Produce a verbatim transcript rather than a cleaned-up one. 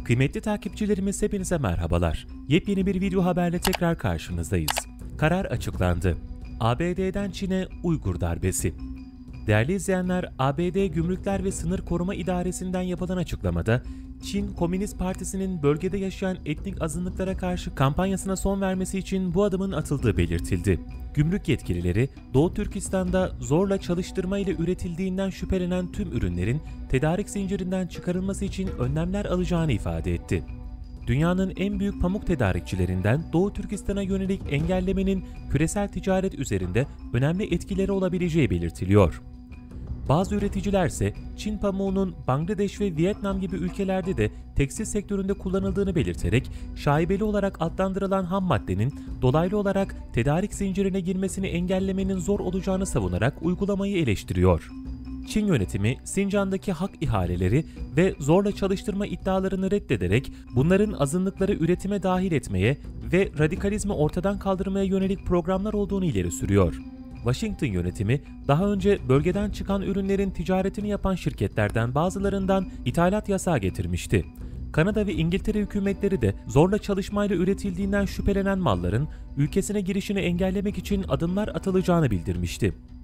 Kıymetli takipçilerimiz hepinize merhabalar. Yepyeni bir video haberle tekrar karşınızdayız. Karar açıklandı. A B D'den Çin'e Uygur darbesi. Değerli izleyenler, A B D Gümrükler ve Sınır Koruma İdaresi'nden yapılan açıklamada, Çin Komünist Partisi'nin bölgede yaşayan etnik azınlıklara karşı kampanyasına son vermesi için bu adımın atıldığı belirtildi. Gümrük yetkilileri, Doğu Türkistan'da zorla çalıştırma ile üretildiğinden şüphelenen tüm ürünlerin tedarik zincirinden çıkarılması için önlemler alacağını ifade etti. Dünyanın en büyük pamuk tedarikçilerinden Doğu Türkistan'a yönelik engellemenin küresel ticaret üzerinde önemli etkileri olabileceği belirtiliyor. Bazı üreticiler ise Çin pamuğunun Bangladeş ve Vietnam gibi ülkelerde de tekstil sektöründe kullanıldığını belirterek şaibeli olarak adlandırılan ham maddenin dolaylı olarak tedarik zincirine girmesini engellemenin zor olacağını savunarak uygulamayı eleştiriyor. Çin yönetimi Sincan'daki hak ihaleleri ve zorla çalıştırma iddialarını reddederek bunların azınlıkları üretime dahil etmeye ve radikalizmi ortadan kaldırmaya yönelik programlar olduğunu ileri sürüyor. Washington yönetimi daha önce bölgeden çıkan ürünlerin ticaretini yapan şirketlerden bazılarından ithalat yasağı getirmişti. Kanada ve İngiltere hükümetleri de zorla çalışmayla üretildiğinden şüphelenen malların ülkesine girişini engellemek için adımlar atılacağını bildirmişti.